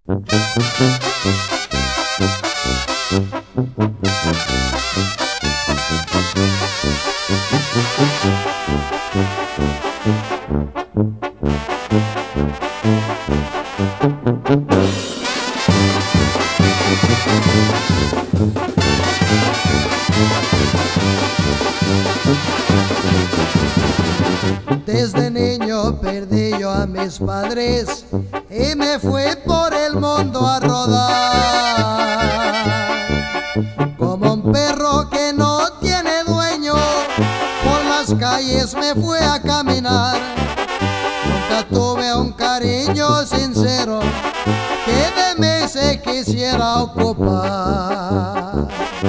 Desde niño perdí yo a mis padres y me fui por el mundo a rodar. Como un perro que no tiene dueño, por las calles me fui a caminar. Nunca tuve un cariño sincero que de mí se quisiera ocupar.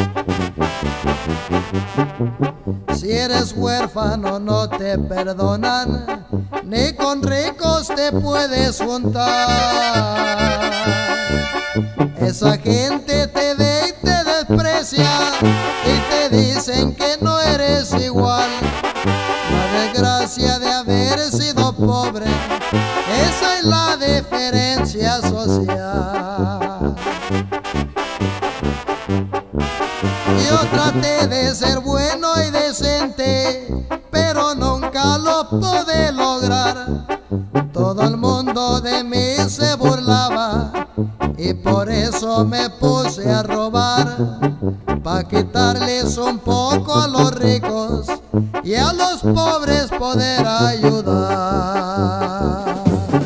Si eres huérfano no te perdonan, ni con ricos te puedes juntar. Esa gente te ve y te desprecia y te dicen que no eres igual. La desgracia de haber sido pobre, esa es la diferencia social. Yo traté de ser bueno y decente, pero nunca lo pude lograr. Todo el mundo de mí se burlaba y por eso me puse a robar, pa' quitarles un poco a los ricos y a los pobres poder ayudar.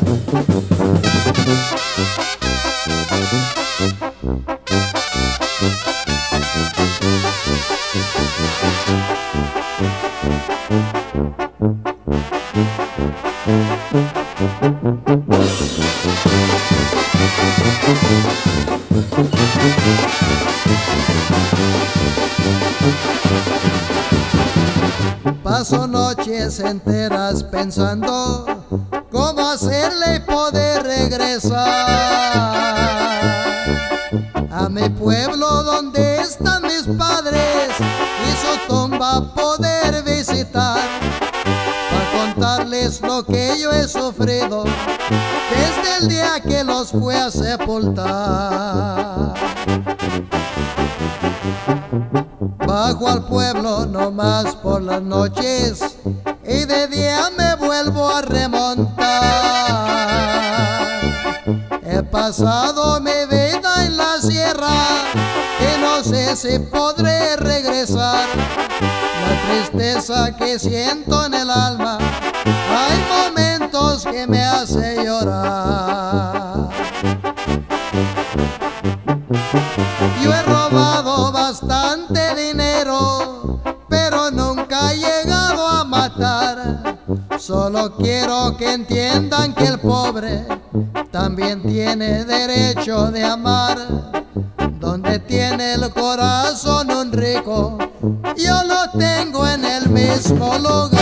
Paso noches enteras pensando cómo hacerle y poder regresar a mi pueblo donde están mis padres y su tumba poder visitar, para contarles lo que yo he sufrido desde el día que los fui a sepultar. Bajo al pueblo nomás por las noches y de día me vuelvo a remontar. He pasado mi vida en la sierra y no sé si podré regresar. La tristeza que siento en el alma, hay momentos que me hace llorar. Yo he robado bastante dinero, pero nunca he llegado a matar. Solo quiero que entiendan que el pobre también tiene derecho de amar. Donde tiene el corazón un rico, yo lo tengo en el mismo lugar.